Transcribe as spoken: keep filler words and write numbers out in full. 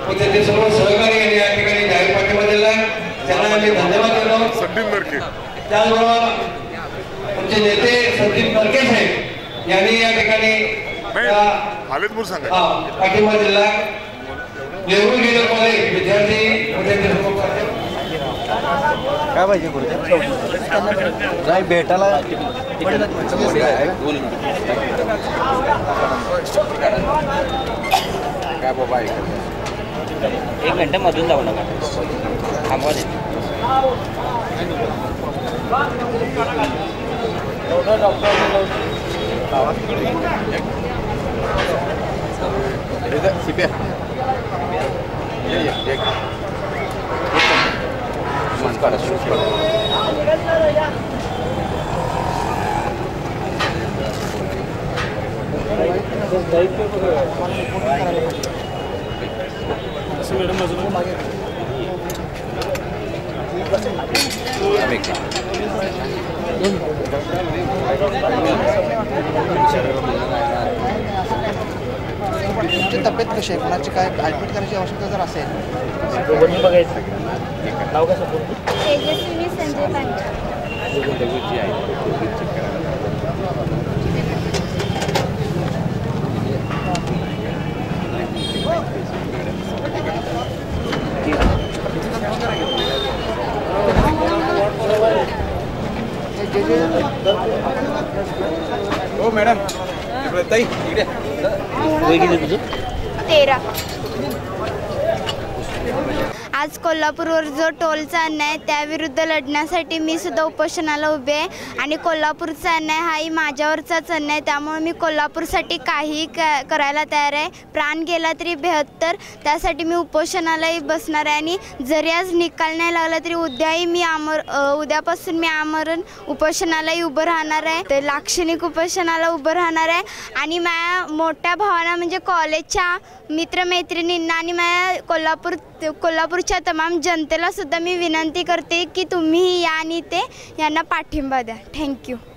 व त्याचे सर्व सहकारी यांनी या ठिकाणी जाहीर पाठिंबा दिला त्यांना आम्ही धन्यवाद देतो। संदीप नरके त्याचबरोबर आमचे नेते संदीप नरके साहेब यांनी या ठिकाणी खालिदपूर सांगा पाठिंबा दिला। नेहरू गेले कॉलेज विद्यार्थी काय पाहिजे नाही भेटायला काय बाबा एक घंटे मधून जाऊ नका थांबवा दे तुमची तब्येत कशी आहे कोणाची काय ॲडमिट करायची आवश्यकता जर असेल तेजस्विनी संजय पांडे हो मॅडम ताई इकडे तेरा। आज कोल्हापूरवर जो टोलचा अन्याय त्याविरुद्ध लढण्यासाठी मी सुद्धा उपोषणाला उभे आहे आणि कोल्हापूरचा अन्याय हाही माझ्यावरचाच अन्याय, त्यामुळे मी कोल्हापूरसाठी काही करायला तयार आहे। प्राण गेला तरी बेहत्तर, त्यासाठी मी उपोषणालाही बसणार आहे आणि जरी आज निकाल नाही लागला तरी उद्याही मी आमर उद्यापासून मी आमरण उपोषणालाही उभं राहणार आहे, ते लाक्षणिक उपोषणाला उभं राहणार आहे। आणि माझ्या मोठ्या भावांना म्हणजे कॉलेजच्या मित्रमैत्रिणींना आणि माझ्या कोल्हापूर कोल्हापूरच्या तमाम जनतेला सुद्धा मी विनंती करते की तुम्ही या आणि ते यांना पाठिंबा द्या। थँक्यू।